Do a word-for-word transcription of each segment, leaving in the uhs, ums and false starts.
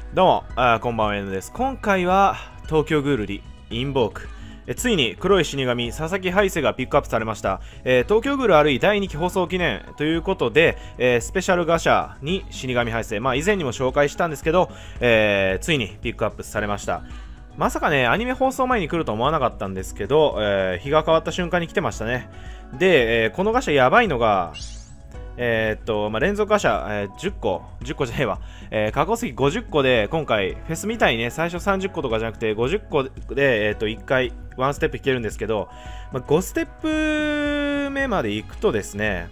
どうも、あこんばんは、N です。今回は、東京グールリ、インボーク。えついに、黒い死神、佐々木ハイセがピックアップされました。えー、東京グール アールイー だいにき放送記念ということで、えー、スペシャルガシャに死神ハイセ。まあ、以前にも紹介したんですけど、えー、ついにピックアップされました。まさかね、アニメ放送前に来ると思わなかったんですけど、えー、日が変わった瞬間に来てましたね。で、えー、このガシャやばいのが、えー、っと、まあ、連続ガシャ、えー、じゅっこ、じゅっこじゃねえわ、えー、過去席ごじゅっこで、今回、フェスみたいにね、最初さんじゅっことかじゃなくて、ごじゅっこで、えー、っと、いっかい、ワンステップ引けるんですけど、まあ、ごステップ目まで行くとですね、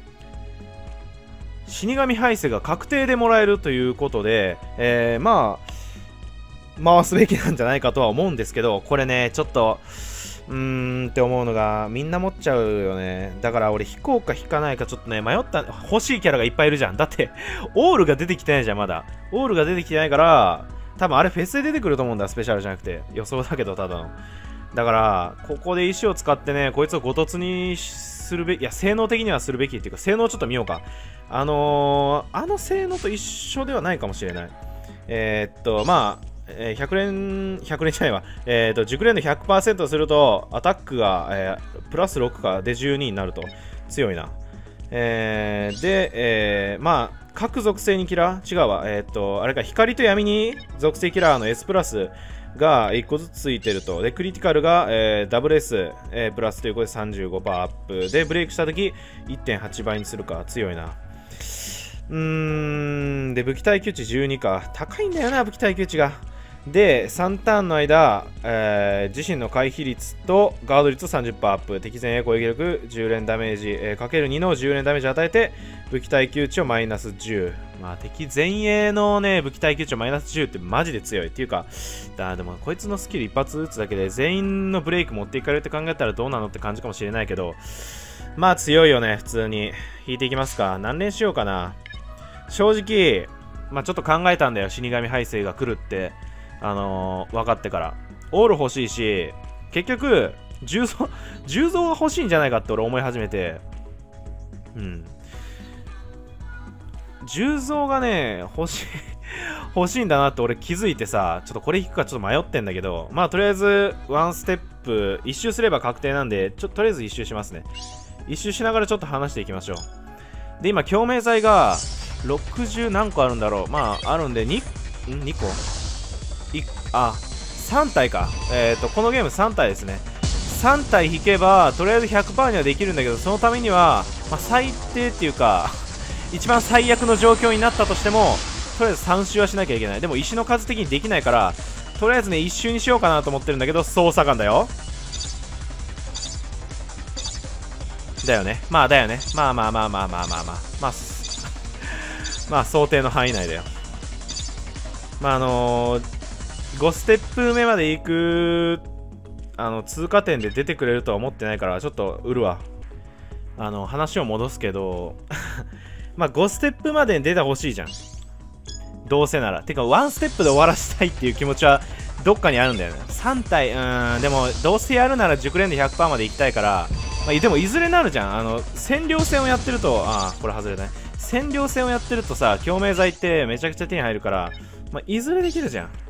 死神ハイセが確定でもらえるということで、えー、まあ、回すべきなんじゃないかとは思うんですけど、これね、ちょっと、うーんって思うのがみんな持っちゃうよね。だから俺引こうか引かないかちょっとね迷った。欲しいキャラがいっぱいいるじゃん。だってオールが出てきてないじゃん。まだオールが出てきてないから、多分あれフェスで出てくると思うんだ。スペシャルじゃなくて予想だけどただの。だからここで石を使ってねこいつをご突にするべき、いや性能的にはするべきっていうか、性能ちょっと見ようか。あのー、あの性能と一緒ではないかもしれない。えー、っとまあえー、ひゃく連、ひゃく連じゃないわ。えっ、ー、と、熟練度 ひゃくパーセント すると、アタックが、えー、プラスろくかでじゅうにになると。強いな。えー、で、えー、まあ、各属性にキラー違うわ。えっ、ー、と、あれか、光と闇に属性キラーの S プラスがいっこずつついてると。で、クリティカルが、えー、ダブル S、えー、プラスということで さんじゅうごパーセント アップ。で、ブレイクしたとき いってんはち 倍にするか。強いな。うーん、で、武器耐久値じゅうにか。高いんだよな、武器耐久値が。で、さんターンの間、えー、自身の回避率とガード率 さんじゅっパーセント アップ、敵前衛攻撃力じゅう連ダメージ、えー、かけるにのじゅう連ダメージを与えて、武器耐久値をマイナスじゅう。まあ、敵前衛のね、武器耐久値をマイナスじゅうってマジで強い。っていうか、だでもこいつのスキル一発撃つだけで全員のブレイク持っていかれるって考えたらどうなのって感じかもしれないけど、まあ強いよね、普通に。引いていきますか。何連しようかな。正直、まあちょっと考えたんだよ、死神ハイセが来るって。あのー、分かってからオール欲しいし、結局重蔵重蔵が欲しいんじゃないかって俺思い始めて、うん重蔵がね欲しい欲しいんだなって俺気づいてさ、ちょっとこれ引くかちょっと迷ってんだけど、まあとりあえずワンステップ一周すれば確定なんで、ちょっととりあえず一周しますね。一周しながらちょっと話していきましょう。で今共鳴剤がろくじゅう何個あるんだろう。まああるんで 2, ん2個いあさん体か。えっ、ー、とこのゲームさん体ですね。さん体引けばとりあえず ひゃくパーセント にはできるんだけど、そのためには、まあ、最低っていうか一番最悪の状況になったとしてもとりあえずさん周はしなきゃいけない。でも石の数的にできないから、とりあえずねいち周にしようかなと思ってるんだけど、操作感だよ。だよね。まあだよね。まあまあまあまあまあまあまあまあまあ想定の範囲内だよ。まああのーごステップ目まで行くあの通過点で出てくれるとは思ってないから、ちょっと売るわ。あの話を戻すけどまあごステップまでに出てほしいじゃん、どうせなら。てかワンステップで終わらせたいっていう気持ちはどっかにあるんだよね。さん体、うーんでもどうせやるなら熟練で ひゃくパーセント まで行きたいから、まあ、でもいずれなるじゃん。あの占領戦をやってると、ああこれ外れない。占領戦をやってるとさ、共鳴剤ってめちゃくちゃ手に入るから、まあ、いずれできるじゃん。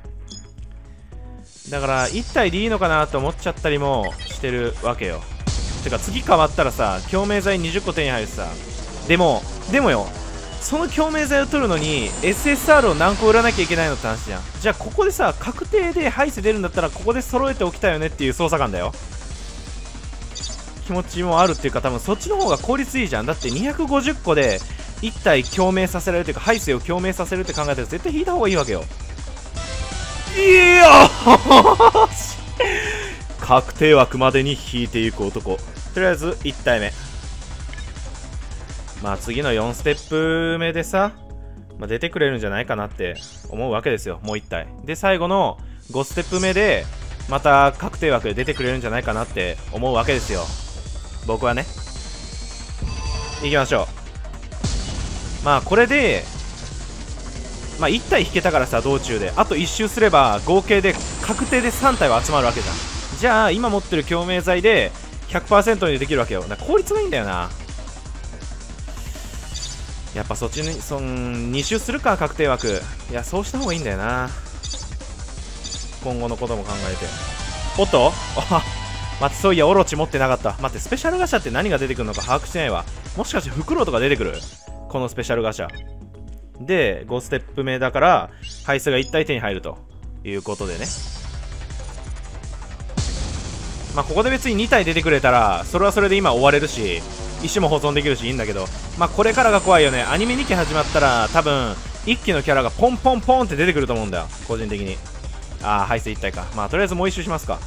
だからいち体でいいのかなと思っちゃったりもしてるわけよ。てか次変わったらさ、共鳴剤にじゅっこ手に入るさ。でもでもよ、その共鳴剤を取るのに エスエスアール を何個売らなきゃいけないのって話じゃん。じゃあここでさ確定でハイセ出るんだったらここで揃えておきたいよねっていう操作感だよ。気持ちもあるっていうか、多分そっちの方が効率いいじゃん。だってにひゃくごじゅっこでいち体共鳴させられるというか、ハイセを共鳴させるって考えたら絶対引いた方がいいわけよ。いや確定枠までに引いていく男。とりあえずいち体目、まあ次のよんステップ目でさ、まあ、出てくれるんじゃないかなって思うわけですよ。もういち体で最後のごステップ目でまた確定枠で出てくれるんじゃないかなって思うわけですよ、僕はね。いきましょう。まあこれでまあいち体引けたからさ、道中であといち周すれば合計で確定でさん体は集まるわけじゃん。じゃあ今持ってる共鳴剤で ひゃくパーセント にできるわけよ。だから効率がいいんだよな。 やっぱそっちにそんに周するか、確定枠。いや、そうした方がいいんだよな、今後のことも考えて。おっとあ、待って、そういや、オロチ持ってなかった。待って、スペシャルガシャって何が出てくるのか把握してないわ。もしかしてフクロウとか出てくる、このスペシャルガシャで。ごステップ目だから配数がいち体手に入るということでね。まあここで別にに体出てくれたらそれはそれで今終われるし、石も保存できるしいいんだけど、まあこれからが怖いよね。アニメにき始まったら多分いっきのキャラがポンポンポンって出てくると思うんだよ、個人的に。ああ、配数いち体か。まあとりあえずもう一周しますか。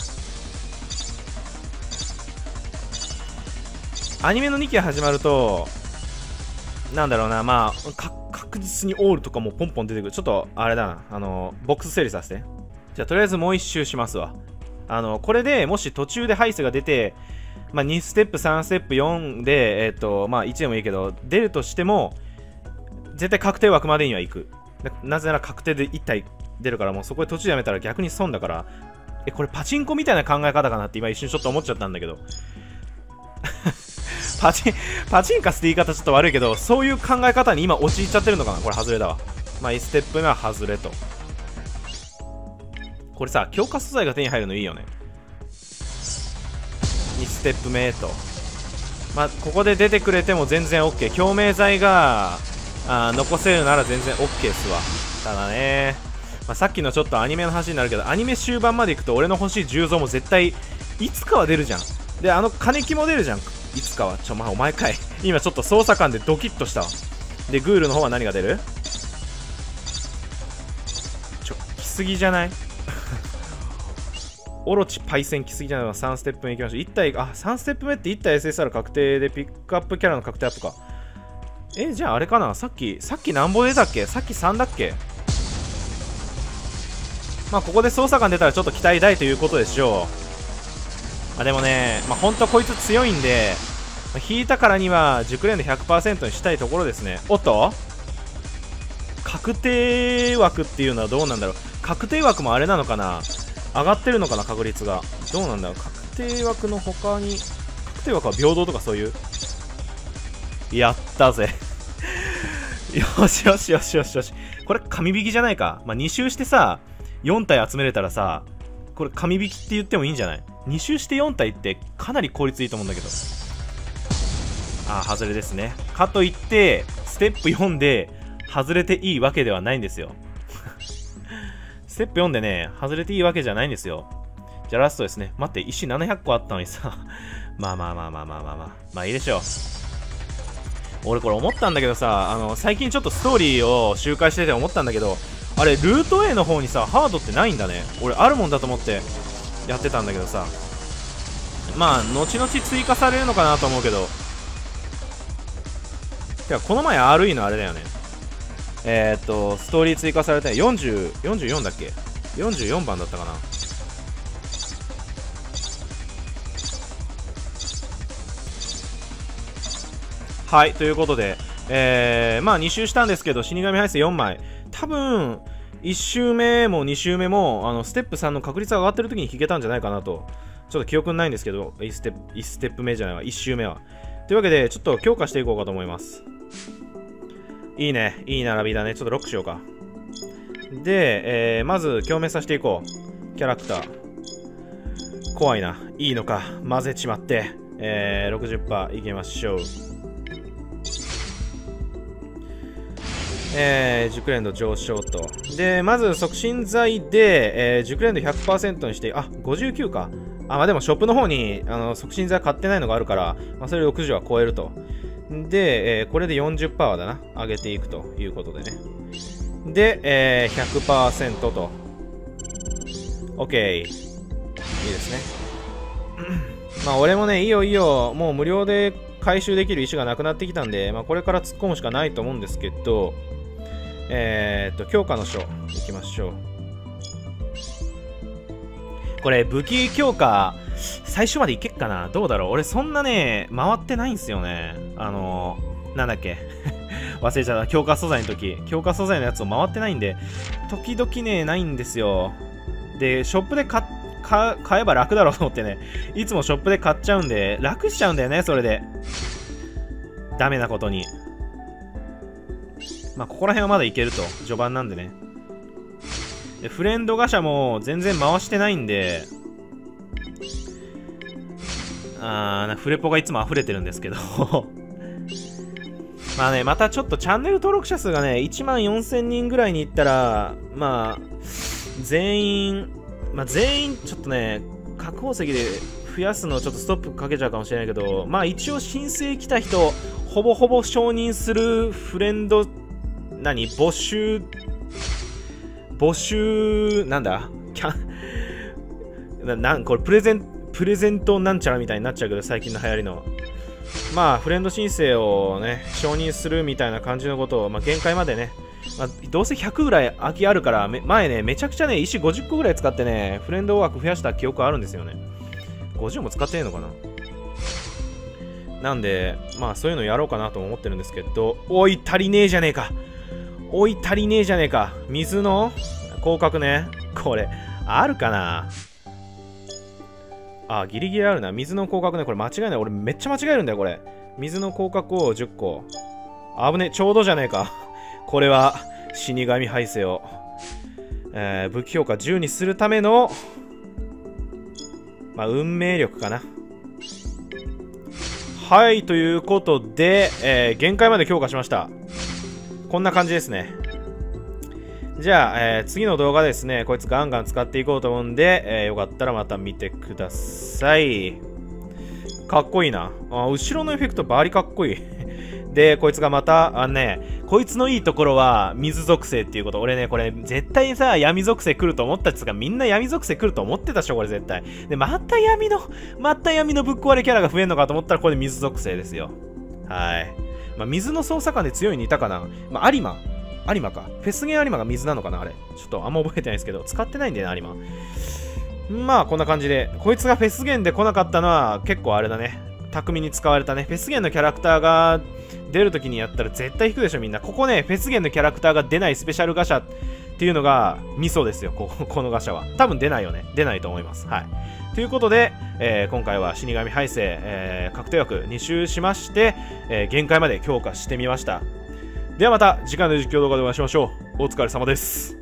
アニメのにきが始まるとなんだろうな、まあか確実にオールとかもポンポン出てくる。ちょっとあれだな、あのボックス整理させて。じゃあとりあえずもう一周しますわ。あのこれでもし途中で配数が出て、まあ、にステップさんステップよんで、えっとまあいちでもいいけど出るとしても絶対確定枠までには行く。なぜなら確定でいち体出るから、もうそこで途中でやめたら逆に損だから。え、これパチンコみたいな考え方かなって今一瞬ちょっと思っちゃったんだけどパチンパチンカスって言い方ちょっと悪いけど、そういう考え方に今陥っちゃってるのかな。これ外れだわ。まあいちステップ目は外れと。これさ、強化素材が手に入るのいいよね。にステップ目と、まあここで出てくれても全然 OK。 共鳴剤があ残せるなら全然 OK ですわ。ただね、まあ、さっきのちょっとアニメの話になるけど、アニメ終盤までいくと俺の欲しい重蔵も絶対いつかは出るじゃん。で、あの金木も出るじゃん、いつかは。ちょ、まあお前かい今ちょっと操作感でドキッとしたわ。で、グールの方は何が出る？ちょ、来すぎじゃないオロチパイセン来すぎじゃないの。さんステップ目いきましょう。いち体、あ、さんステップ目っていち体 エスエスアール 確定でピックアップキャラの確定アップか。え、じゃああれかな、さっき、さっき何本出たっけ？さっきさんだっけ？まあここで操作感出たらちょっと期待大ということでしょう。まあでもね、まあほんとこいつ強いんで、まあ、引いたからには熟練度 ひゃくパーセント にしたいところですね。おっと確定枠っていうのはどうなんだろう。確定枠もあれなのかな、上がってるのかな、確率が。どうなんだろう。確定枠の他に、確定枠は平等とかそういう。やったぜよしよしよしよしよし。これ神引きじゃないか。まあに周してさよん体集めれたらさ、これ神引きって言ってもいいんじゃない？ に 周してよん体ってかなり効率いいと思うんだけど。ああ、外れですね。かといってステップよんで外れていいわけではないんですよステップよんでね外れていいわけじゃないんですよ。じゃあラストですね。待って、石ななひゃっこあったのにさまあまあまあまあまあまあまあまあいいでしょう。俺これ思ったんだけどさ、あの最近ちょっとストーリーを周回してて思ったんだけど、あれルート A の方にさハードってないんだね。俺あるもんだと思ってやってたんだけどさ、まあ後々追加されるのかなと思うけど。てかこの前 アールイー のあれだよね、えー、っとストーリー追加されたよんじゅう、よんじゅうよんだっけ、よんじゅうよんばんだったかな。はい、ということで、えー、まあに周したんですけど、死神配数よんまい。多分、いち周目もに周目も、あの、ステップさんの確率が上がってる時に引けたんじゃないかなと。ちょっと記憶ないんですけど、いちステップ、いちステップ目じゃないわ、いち周目は。というわけで、ちょっと強化していこうかと思います。いいね、いい並びだね。ちょっとロックしようか。で、えー、まず、共鳴させていこう。キャラクター。怖いな。いいのか。混ぜちまって。えー、ろくじゅっパーセント いきましょう。えー、熟練度上昇と。で、まず促進剤で、えー、熟練度 ひゃくパーセント にして、あ、ごじゅうきゅうか。あ、まあでもショップの方にあの促進剤買ってないのがあるから、まあ、それろくじゅうは超えると。で、えー、これで よんじゅっパーセント だな。上げていくということでね。で、えー、ひゃくパーセント と。OK。いいですね。まあ俺もね、いいよいいよ。もう無料で回収できる石がなくなってきたんで、まあこれから突っ込むしかないと思うんですけど、えー、っと、強化の書、いきましょう。これ、武器強化、最初までいけっかな？どうだろう？俺、そんなね、回ってないんすよね。あのー、なんだっけ忘れちゃった。強化素材の時。強化素材のやつを回ってないんで、時々ね、ないんですよ。で、ショップで買買買えば楽だろうと思ってね、いつもショップで買っちゃうんで、楽しちゃうんだよね、それで。ダメなことに。 まあここら辺はまだいけると。序盤なんでね。でフレンドガシャも全然回してないんで、あー、フレポがいつも溢れてるんですけどまあね、またちょっとチャンネル登録者数がね、いちまんよんせんにんぐらいにいったら、まあ、全員、まあ全員、ちょっとね、確保席で増やすのちょっとストップかけちゃうかもしれないけど、まあ一応申請来た人、ほぼほぼ承認するフレンド、何募集、募集、なんだキャン、な、なん、これプレゼン、プレゼントなんちゃらみたいになっちゃうけど、最近の流行りの。まあ、フレンド申請をね、承認するみたいな感じのことを、まあ、限界までね、まあ、どうせひゃくぐらい空きあるから、前ね、めちゃくちゃね、石ごじゅっこぐらい使ってね、フレンド枠増やした記憶あるんですよね。ごじゅうも使ってねえのかな。なんで、まあ、そういうのやろうかなと思ってるんですけど、おい、足りねえじゃねえか。おい、足りねえじゃねえか。水の広角ね。これ、あるかな。あ、ギリギリあるな。水の広角ね。これ間違いない。俺めっちゃ間違えるんだよ、これ。水の広角をじゅっこ。あぶね。ちょうどじゃねえか。これは、死神排泄を、えー、武器評価じゅうにするための、まあ、運命力かな。はい、ということで、えー、限界まで強化しました。こんな感じですね。じゃあ、えー、次の動画ですね、こいつガンガン使っていこうと思うんで、えー、よかったらまた見てください。かっこいいな。あ、後ろのエフェクトバリかっこいい。で、こいつがまた、あのね、こいつのいいところは水属性っていうこと。俺ね、これ絶対さ、闇属性来ると思ったやつがみんな闇属性来ると思ってたでしょ、これ絶対。で、また闇の、また闇のぶっ壊れキャラが増えるのかと思ったら、これ水属性ですよ。はい。まあ、水の操作感で強いにいたかな。まあ、有馬。有馬か。フェスゲン有馬が水なのかなあれ。ちょっとあんま覚えてないですけど、使ってないんだよな、有馬。まあ、こんな感じで。こいつがフェスゲンで来なかったのは結構あれだね。巧みに使われたね。フェスゲンのキャラクターが出るときにやったら絶対引くでしょ、みんな。ここね、フェスゲンのキャラクターが出ないスペシャルガシャっていうのがミソですよ、こ, このガシャは。多分出ないよね。出ないと思います。はい。ということで、えー、今回は死神排泄、えー、確定枠に周しまして、えー、限界まで強化してみました。ではまた次回の実況動画でお会いしましょう。お疲れ様です。